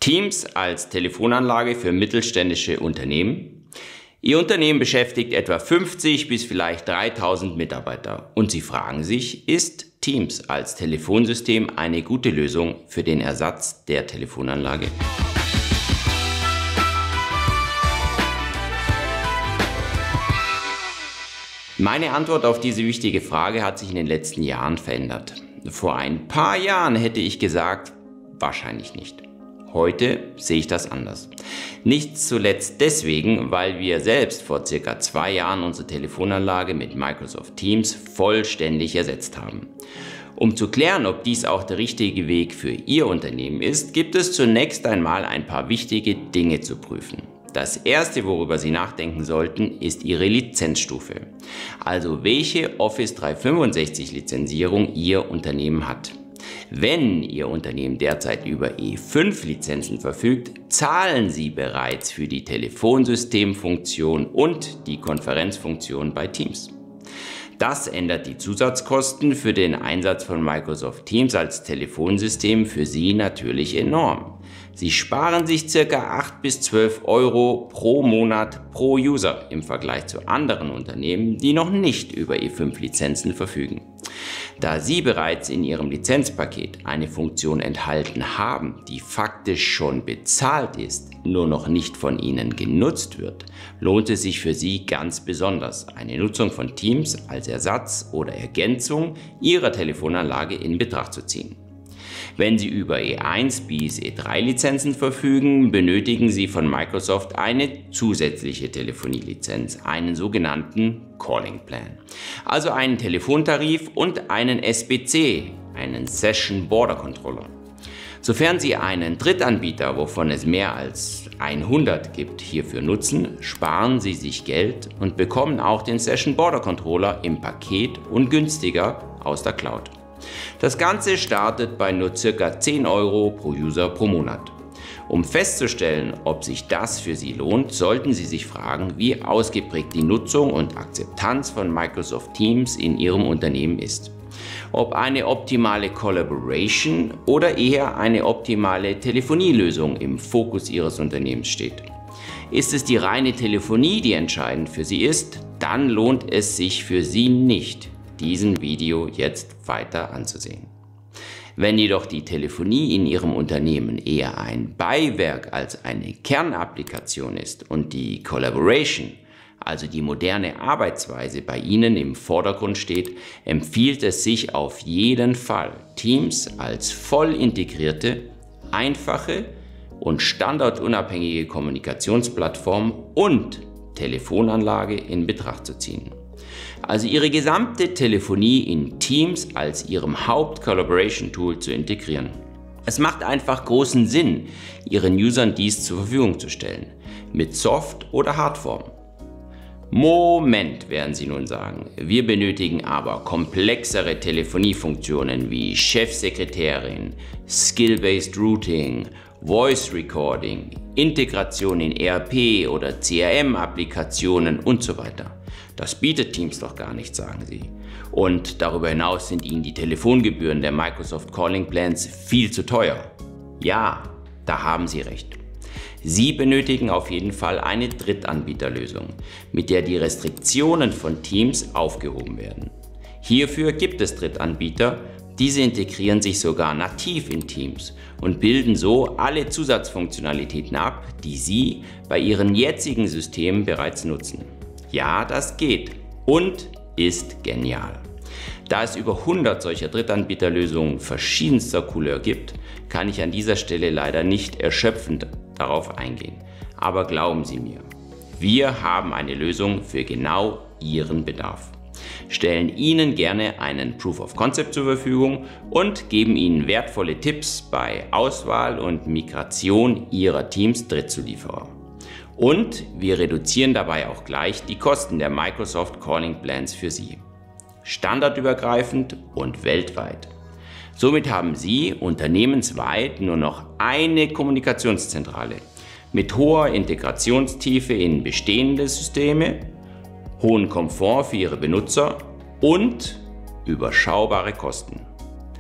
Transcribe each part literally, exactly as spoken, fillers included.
Teams als Telefonanlage für mittelständische Unternehmen. Ihr Unternehmen beschäftigt etwa fünfzig bis vielleicht dreitausend Mitarbeiter und Sie fragen sich, ist Teams als Telefonsystem eine gute Lösung für den Ersatz der Telefonanlage? Meine Antwort auf diese wichtige Frage hat sich in den letzten Jahren verändert. Vor ein paar Jahren hätte ich gesagt, wahrscheinlich nicht. Heute sehe ich das anders. Nicht zuletzt deswegen, weil wir selbst vor circa zwei Jahren unsere Telefonanlage mit Microsoft Teams vollständig ersetzt haben. Um zu klären, ob dies auch der richtige Weg für Ihr Unternehmen ist, gibt es zunächst einmal ein paar wichtige Dinge zu prüfen. Das erste, worüber Sie nachdenken sollten, ist Ihre Lizenzstufe. Also welche Office dreihundertfünfundsechzig Lizenzierung Ihr Unternehmen hat. Wenn Ihr Unternehmen derzeit über E fünf Lizenzen verfügt, zahlen Sie bereits für die Telefonsystemfunktion und die Konferenzfunktion bei Teams. Das ändert die Zusatzkosten für den Einsatz von Microsoft Teams als Telefonsystem für Sie natürlich enorm. Sie sparen sich ca. acht bis zwölf Euro pro Monat pro User im Vergleich zu anderen Unternehmen, die noch nicht über E fünf Lizenzen verfügen. Da Sie bereits in Ihrem Lizenzpaket eine Funktion enthalten haben, die faktisch schon bezahlt ist, nur noch nicht von Ihnen genutzt wird, lohnt es sich für Sie ganz besonders, eine Nutzung von Teams als Ersatz oder Ergänzung Ihrer Telefonanlage in Betracht zu ziehen. Wenn Sie über E eins bis E drei Lizenzen verfügen, benötigen Sie von Microsoft eine zusätzliche Telefonielizenz, einen sogenannten Calling Plan. Also einen Telefontarif und einen S B C, einen Session Border Controller. Sofern Sie einen Drittanbieter, wovon es mehr als hundert gibt, hierfür nutzen, sparen Sie sich Geld und bekommen auch den Session Border Controller im Paket und günstiger aus der Cloud. Das Ganze startet bei nur ca. zehn Euro pro User pro Monat. Um festzustellen, ob sich das für Sie lohnt, sollten Sie sich fragen, wie ausgeprägt die Nutzung und Akzeptanz von Microsoft Teams in Ihrem Unternehmen ist. Ob eine optimale Collaboration oder eher eine optimale Telefonielösung im Fokus Ihres Unternehmens steht. Ist es die reine Telefonie, die entscheidend für Sie ist, dann lohnt es sich für Sie nicht, diesen Video jetzt weiter anzusehen. Wenn jedoch die Telefonie in Ihrem Unternehmen eher ein Beiwerk als eine Kernapplikation ist und die Collaboration, also die moderne Arbeitsweise, bei Ihnen im Vordergrund steht, empfiehlt es sich auf jeden Fall, Teams als voll integrierte, einfache und standardunabhängige Kommunikationsplattform und Telefonanlage in Betracht zu ziehen. Also Ihre gesamte Telefonie in Teams als Ihrem Haupt-Collaboration-Tool zu integrieren. Es macht einfach großen Sinn, Ihren Usern dies zur Verfügung zu stellen, mit Soft- oder Hardform. Moment, werden Sie nun sagen, wir benötigen aber komplexere Telefoniefunktionen wie Chefsekretärin, Skill-Based Routing, Voice Recording, Integration in E R P oder C R M-Applikationen und so weiter. Das bietet Teams doch gar nicht, sagen Sie. Und darüber hinaus sind Ihnen die Telefongebühren der Microsoft Calling Plans viel zu teuer. Ja, da haben Sie recht. Sie benötigen auf jeden Fall eine Drittanbieterlösung, mit der die Restriktionen von Teams aufgehoben werden. Hierfür gibt es Drittanbieter, diese integrieren sich sogar nativ in Teams und bilden so alle Zusatzfunktionalitäten ab, die Sie bei Ihren jetzigen Systemen bereits nutzen. Ja, das geht und ist genial. Da es über hundert solcher Drittanbieterlösungen verschiedenster Couleur gibt, kann ich an dieser Stelle leider nicht erschöpfend darauf eingehen. Aber glauben Sie mir, wir haben eine Lösung für genau Ihren Bedarf, stellen Ihnen gerne einen Proof of Concept zur Verfügung und geben Ihnen wertvolle Tipps bei Auswahl und Migration Ihrer Teams Drittzulieferer. Und wir reduzieren dabei auch gleich die Kosten der Microsoft Calling Plans für Sie. Standardübergreifend und weltweit. Somit haben Sie unternehmensweit nur noch eine Kommunikationszentrale mit hoher Integrationstiefe in bestehende Systeme, hohen Komfort für Ihre Benutzer und überschaubare Kosten.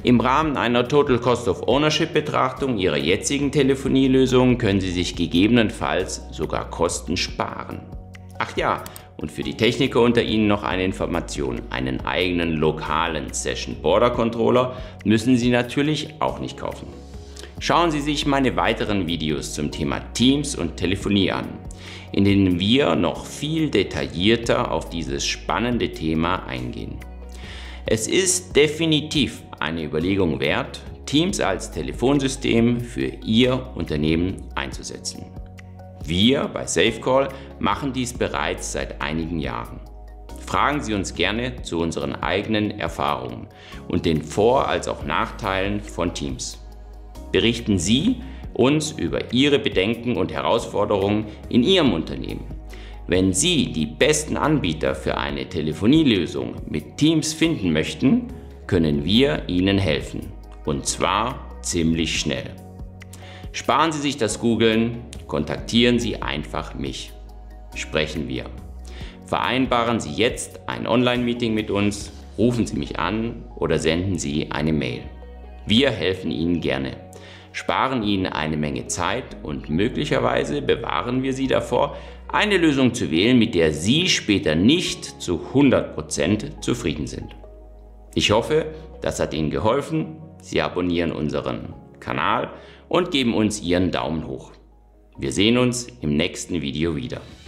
Im Rahmen einer Total Cost of Ownership Betrachtung Ihrer jetzigen Telefonielösung können Sie sich gegebenenfalls sogar Kosten sparen. Ach ja, und für die Techniker unter Ihnen noch eine Information: Einen eigenen lokalen Session Border Controller müssen Sie natürlich auch nicht kaufen. Schauen Sie sich meine weiteren Videos zum Thema Teams und Telefonie an, in denen wir noch viel detaillierter auf dieses spannende Thema eingehen. Es ist definitiv eine Überlegung wert, Teams als Telefonsystem für Ihr Unternehmen einzusetzen. Wir bei SafeCall machen dies bereits seit einigen Jahren. Fragen Sie uns gerne zu unseren eigenen Erfahrungen und den Vor- als auch Nachteilen von Teams. Berichten Sie uns über Ihre Bedenken und Herausforderungen in Ihrem Unternehmen. Wenn Sie die besten Anbieter für eine Telefonielösung mit Teams finden möchten, können wir Ihnen helfen. Und zwar ziemlich schnell. Sparen Sie sich das Googlen, kontaktieren Sie einfach mich. Sprechen wir. Vereinbaren Sie jetzt ein Online-Meeting mit uns, rufen Sie mich an oder senden Sie eine Mail. Wir helfen Ihnen gerne, sparen Ihnen eine Menge Zeit und möglicherweise bewahren wir Sie davor, eine Lösung zu wählen, mit der Sie später nicht zu hundert Prozent zufrieden sind. Ich hoffe, das hat Ihnen geholfen. Sie abonnieren unseren Kanal und geben uns Ihren Daumen hoch. Wir sehen uns im nächsten Video wieder.